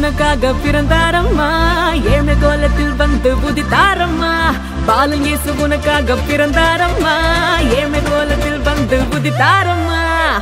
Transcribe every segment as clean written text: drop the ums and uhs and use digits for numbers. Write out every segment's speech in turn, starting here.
உனக்காக பிறந்தாரம்மா ஏழ்மை கோலத்தில் வந்து உதித்தாரம்மா பாலன் இயேசு உனக்காக பிறந்தாரம்மா ஏழ்மை கோலத்தில் வந்து உதித்தாரம்மா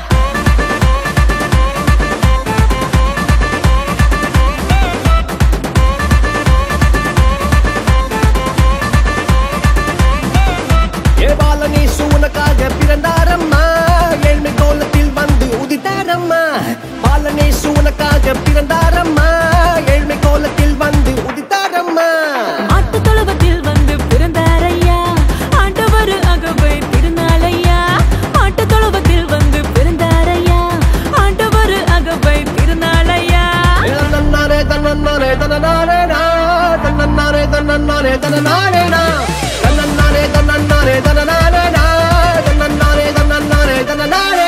பாலன் இயேசு உனக்காக பிறந்தாரம்மா ஏழ்மை கோலத்தில் வந்து உதித்தாரம்மா பாலன் இயேசு உனக்காக பிறந்தாரம்மா ஏழ்மை கோலத்தில் வந்து உதித்தாரம்மா மாட்டு தொழுவத்தில் வந்து பிறந்தாரையா ஆண்டவர் அகவை திருநாளையா மாட்டு தொழுவத்தில் வந்து பிறந்தாரையா ஆண்டவர் அகவை திருநாளையா தன்னன்னாரே தன்னன்னாரே தன்னன்னாரே தன்னன்னாரே தன்னன்னாரே தன்னன்னாரே தன்னன்னாரே தன்னன்னாரே தன்னன்னாரே தன்னன்னாரே தன்னன்னாரே தன்னன்னாரே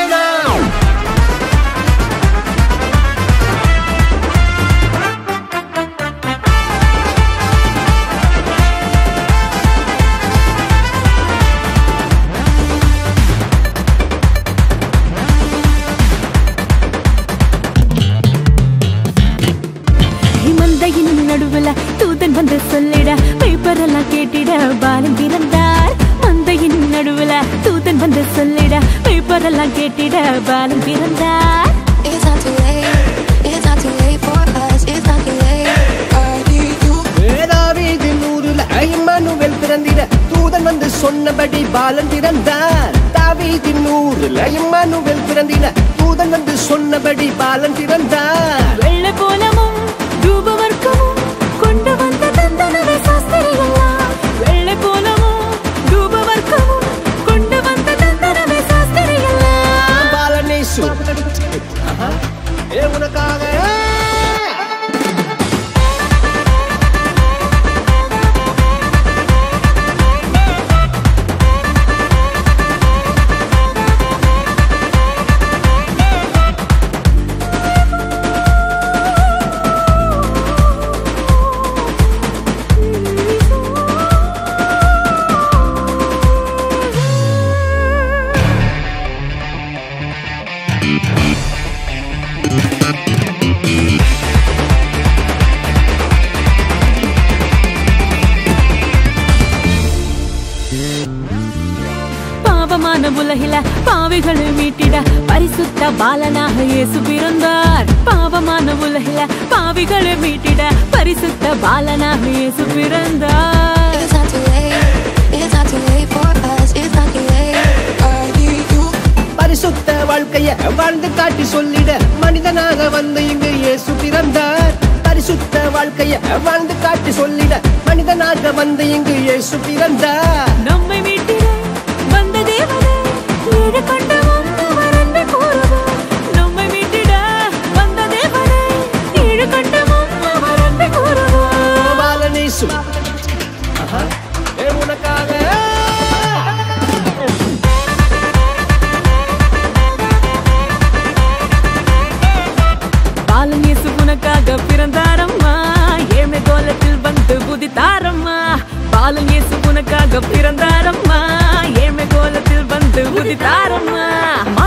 மந்தையின் நடுவுல தூதன் வந்து சொல்லிட பேப்பரெல்லாம் கேட்டிட பாலன் பிறந்தார் மந்தையின் நடுவுல தூதன் வந்து சொல்லிட பேப்பரெல்லாம் கேட்டிட பாலன் பிறந்தார் இம்மானுவேல் பிறந்திட தூதன் வந்து சொன்னபடி பாலன் பிறந்தார் தாவீதின் ஊரில் இம்மானுவேல் பிறந்திட தூதன் வந்து சொன்னபடி பாலன் பிறந்தார் வெள்ளை கோலமும் தூபவர்க்கமும் கொண்டு வந்த தந்தனவே சாஸ்திரிகளா வெள்ளை கோலமும் தூபவர்க்கமும் கொண்டு வந்த தந்தனவே சாஸ்திரிகளா பாலன் இயேசு உனக்காக பாவமான உலகில பாவிகளை மீட்டிட பரிசுத்த பாலனாக இயேசு பிறந்தார் பாவமான உலகில பாவிகளை மீட்டிட பரிசுத்த பாலனாக இயேசு பிறந்தார் பரிசுத்த வாழ்க்கைய வாழ்ந்து காட்டி சொல்லிட மனிதனாக வந்து இங்கு இயேசு பிறந்தார் பரிசுத்த வாழ்க்கைய வாழ்ந்து காட்டி சொல்லிட மனிதனாக வந்து இங்கு இயேசு பிறந்தார் நம்மை மீட்டிட வந்த தேவனே ஏழு கண்டவன் அவர் அன்பை கூறுவார் நம்மை மீட்டிட வந்த தேவனே ஏழு கண்டவன் அவர் அன்பை கூறுவார் பாலன் இயேசு உனக்காக பாலன் இயேசு உனக்காக பிறந்தாரம்மா ஏழ்மை கோலத்தில் வந்து உதித்தாரம்மா பாலன் இயேசு உனக்காக பிறந்தாரம்மா ஏழ்மை கோலத்தில் வந்து உதித்தாரம்மா